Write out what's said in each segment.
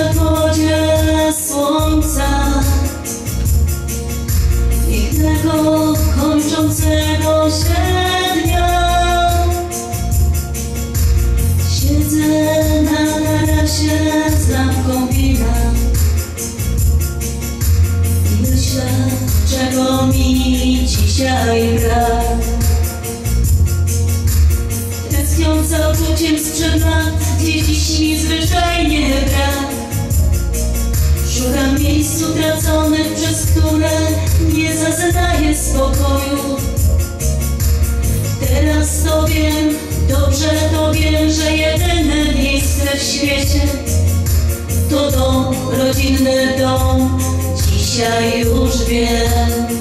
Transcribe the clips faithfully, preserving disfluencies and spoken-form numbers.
zachodzie słońca, pięknego, kończącego się dnia. Siedzę na tarasie z lampką wina i myślę, czego mi dzisiaj brak. Tęskniąca uczuciem sprzed lat, gdzie dziś mi zwyczajnie brak. Szukam miejsc utraconych, przez które nie zaznaję spokoju. Teraz to wiem, dobrze to wiem, że jedyne miejsce w świecie to dom, rodzinny dom. Dzisiaj już wiem.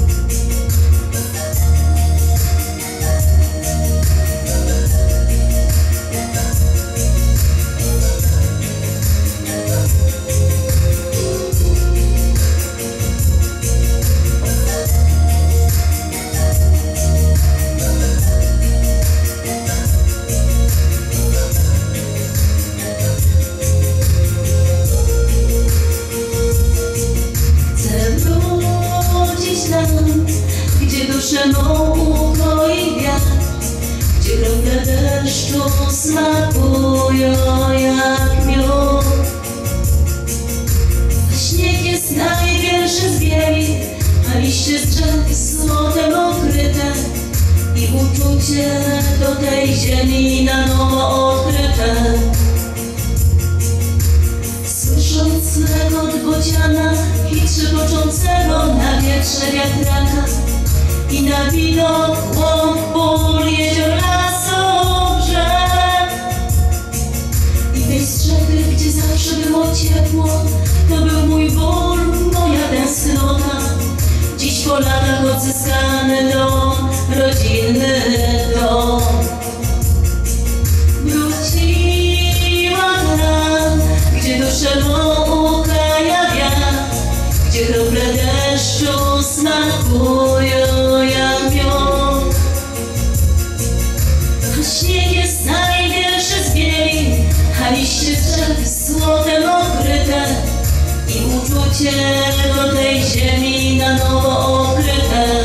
Gdzie duszę mą ukoi wiatr, gdzie krople deszczu smakują jak miód. Śnieg jest największy z bieli, a liście z drzew złotem okryte i uczucie do tej ziemi na nowo odkryte. Słysząc lekot bociana i trzepoczącego na wietrze wiatraka i na widok łąk, pól, jezior, lasów, brzeg i tej strzechy, gdzie zawsze było ciepło, to był mój ból, moja tęsknota. Dziś po latach odzyskany dom, rodzinny dom. Wróciła tam, gdzie duszę mą ukaja wiatr, gdzie krople deszczu smakują jak miód. Śnieg jest największy z bieli, a liście drzew złotem okryte i uczucie do tej ziemi na nowo odkryte.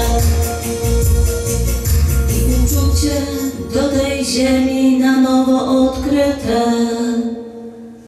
I uczucie do tej ziemi na nowo odkryte.